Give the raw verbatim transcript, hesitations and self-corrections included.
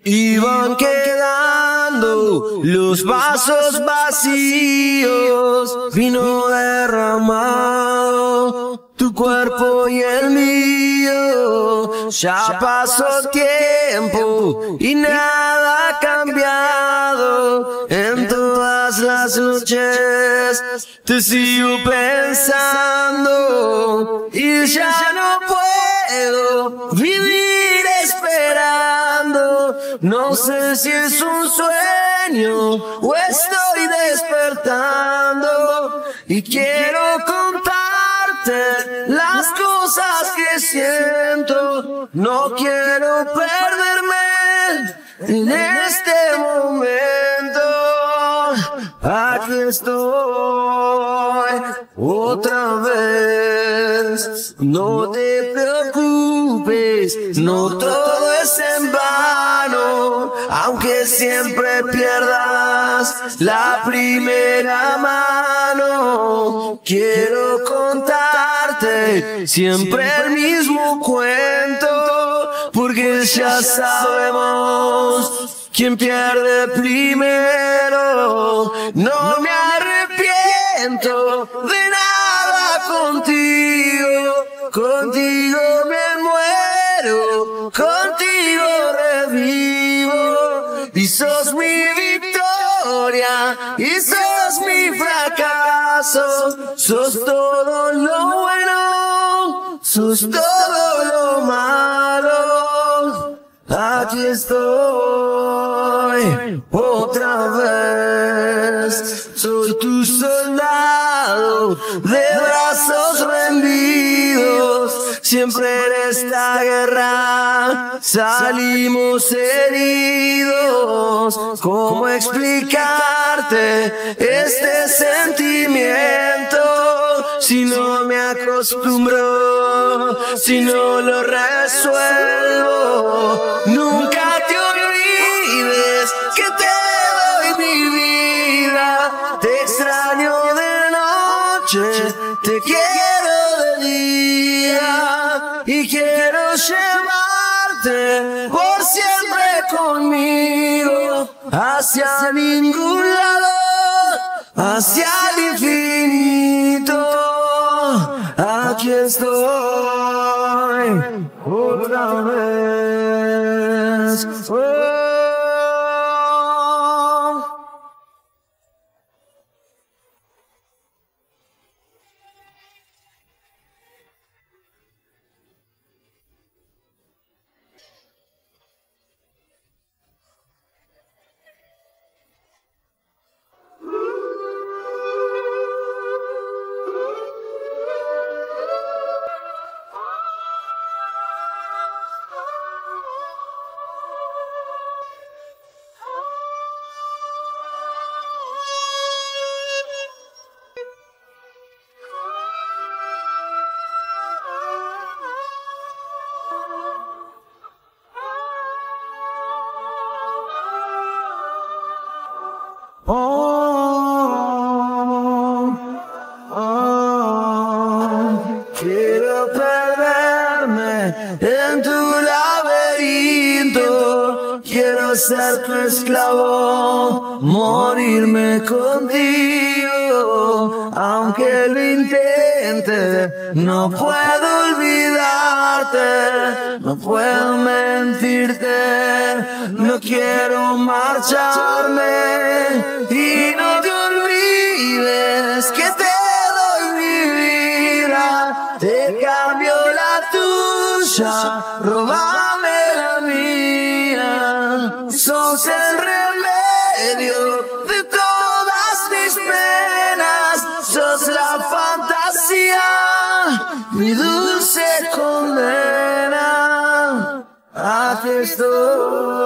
y van quedando los vasos vacíos, vino derramado tu cuerpo y el mío. Ya pasó tiempo y nada ha cambiado. En todas las noches te sigo pensando y ya no puedo vivir esperando. No sé si es un sueño o estoy despertando y quiero contarte las cosas que siento. No quiero perderme en este momento. Aquí estoy otra vez. No te preocupes, no todo es en vano, aunque siempre pierdas la primera mano. Quiero contarte siempre el mismo cuento, porque ya sabemos quién pierde primero. No me arrepiento de nada contigo, contigo me muero, contigo revivo, y sos mi victoria y sos mi fracaso. Sos todo lo bueno, sos todo lo malo. Aquí estoy otra vez. Soy tu soldado de brazos rendidos. Siempre en esta guerra salimos heridos. ¿Cómo explicarte este sentimiento? Si no me acostumbro, si no lo resuelvo. Nunca te olvides que te doy mi vida. Te extraño de noche, te quiero de día, y quiero llevarte por siempre conmigo, hacia ningún lado, hacia el infinito. Aquí estoy otra vez. Oh. Oh, oh, quiero perderme en tu laberinto. Quiero ser tu esclavo, morirme contigo. Aunque lo intente, no puedo olvidarte, no puedo mentirte, no quiero marcharme. Y no te olvides que te doy mi vida, te cambio la tuya, róbame la mía. Sos el remedio de todas mis penas, sos la fantasía, mi dulce condena. Aquí estoy